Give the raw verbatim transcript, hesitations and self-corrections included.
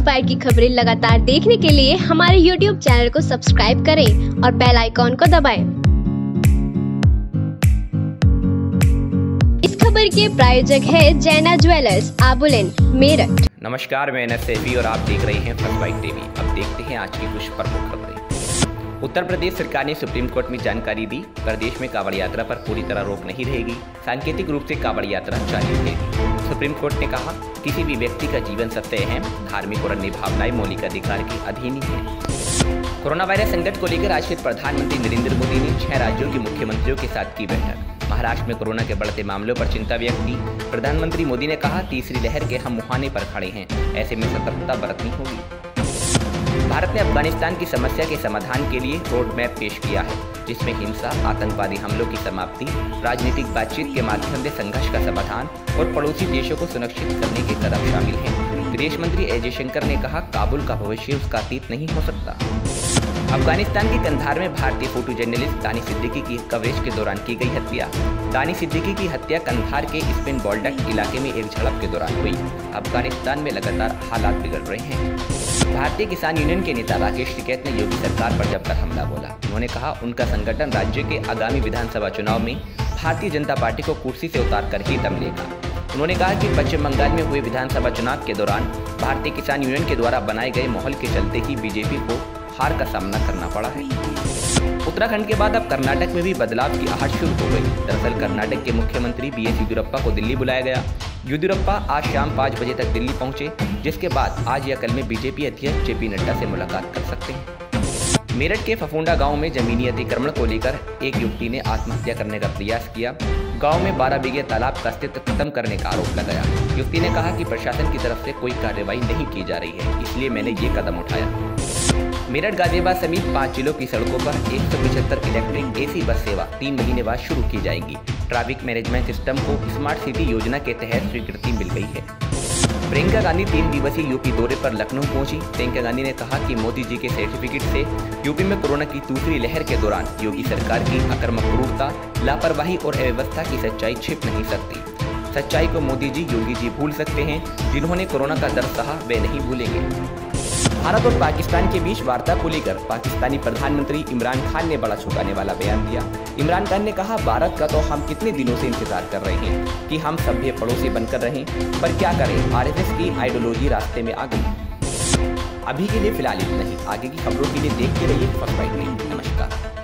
Inspire की खबरें लगातार देखने के लिए हमारे यूट्यूब चैनल को सब्सक्राइब करें और बेल आइकॉन को दबाएं। इस खबर के प्रायोजक है जैना ज्वेलर्स, आबुलेन, मेरठ। नमस्कार, मैं एनएस सैफी और आप देख रहे हैं फर्स्ट बाइट टीवी। अब देखते हैं आज की कुछ प्रमुख खबरें। उत्तर प्रदेश सरकार ने सुप्रीम कोर्ट में जानकारी दी, प्रदेश में कांवड़ यात्रा पर पूरी तरह रोक नहीं रहेगी, सांकेतिक रूप से कांवड़ यात्रा जारी रहेगी। सुप्रीम कोर्ट ने कहा, किसी भी व्यक्ति का जीवन सबसे अहम, धार्मिक और अन्य भावनाएं मौलिक अधिकार के अधीन ही है। कोरोना वायरस संकट को लेकर आज फिर प्रधानमंत्री नरेंद्र मोदी ने छह राज्यों के मुख्यमंत्रियों के साथ की बैठक। महाराष्ट्र में कोरोना के बढ़ते मामलों पर चिंता व्यक्त की। प्रधानमंत्री मोदी ने कहा, तीसरी लहर के हम मुहाने पर खड़े हैं, ऐसे में सतर्कता बरतनी होगी। भारत ने अफगानिस्तान की समस्या के समाधान के लिए रोड मैप पेश किया है, जिसमें हिंसा, आतंकवादी हमलों की समाप्ति, राजनीतिक बातचीत के माध्यम से संघर्ष का समाधान और पड़ोसी देशों को सुनिश्चित करने के कदम शामिल हैं। विदेश मंत्री एस जयशंकर ने कहा, काबुल का भविष्य उसका अतीत नहीं हो सकता। अफगानिस्तान के कंधार में भारतीय फोटो जर्नलिस्ट दानी सिद्दीकी की कवरेज के दौरान की गई हत्या। दानी सिद्दीकी की हत्या कंधार के स्पिन बोल्डक इलाके में एक झड़प के दौरान हुई। अफगानिस्तान में लगातार हालात बिगड़ रहे हैं। भारतीय किसान यूनियन के नेता राकेश टिकैत ने योगी सरकार पर जमकर हमला बोला। उन्होंने कहा, उनका संगठन राज्य के आगामी विधानसभा चुनाव में भारतीय जनता पार्टी को कुर्सी से उतार कर ही दम लेगा। उन्होंने कहा कि पश्चिम बंगाल में हुए विधानसभा चुनाव के दौरान भारतीय किसान यूनियन के द्वारा बनाए गए माहौल के चलते ही बीजेपी को हार का सामना करना पड़ा है। उत्तराखंड के बाद अब कर्नाटक में भी बदलाव की आहट शुरू हो गई। दरअसल कर्नाटक के मुख्यमंत्री बी एस येदियुरप्पा को दिल्ली बुलाया गया। येदियुरप्पा आज शाम पाँच बजे तक दिल्ली पहुंचे, जिसके बाद आज या कल में बीजेपी अध्यक्ष जे पी नड्डा से मुलाकात कर सकते हैं। मेरठ के फफूंडा गांव में जमीनी अतिक्रमण को लेकर एक युवती ने आत्महत्या करने का प्रयास किया। गांव में बारह बीघे तालाब का अस्तित्व खत्म करने का आरोप लगाया। युवती ने कहा कि प्रशासन की तरफ से कोई कार्रवाई नहीं की जा रही है, इसलिए मैंने ये कदम उठाया। मेरठ गाजियाबाद समेत पाँच जिलों की सड़कों पर एक सौ पचहत्तर इलेक्ट्रिक एसी बस सेवा तीन महीने बाद शुरू की जाएगी। ट्रैफिक मैनेजमेंट सिस्टम को स्मार्ट सिटी योजना के तहत स्वीकृति मिल गई है। प्रियंका गांधी तीन दिवसीय यूपी दौरे पर लखनऊ पहुंची। प्रियंका गांधी ने कहा कि मोदी जी के सर्टिफिकेट से यूपी में कोरोना की दूसरी लहर के दौरान योगी सरकार की आक्रामक क्रूरता, लापरवाही और अव्यवस्था की सच्चाई छिप नहीं सकती। सच्चाई को मोदी जी, योगी जी भूल सकते हैं, जिन्होंने कोरोना का दर्द सहा वे नहीं भूलेंगे। भारत और पाकिस्तान के बीच वार्ता को लेकर पाकिस्तानी प्रधानमंत्री इमरान खान ने बड़ा चौंकाने वाला बयान दिया। इमरान खान ने कहा, भारत का तो हम कितने दिनों से इंतजार कर रहे हैं कि हम सभ्य पड़ोसी बनकर रहें, पर क्या करें, आर एस एस की आइडियोलॉजी रास्ते में आ गई। अभी के लिए फिलहाल इतना ही। आगे की खबरों के लिए देखते रहिए फर्स्ट बाइट न्यूज़। नमस्कार।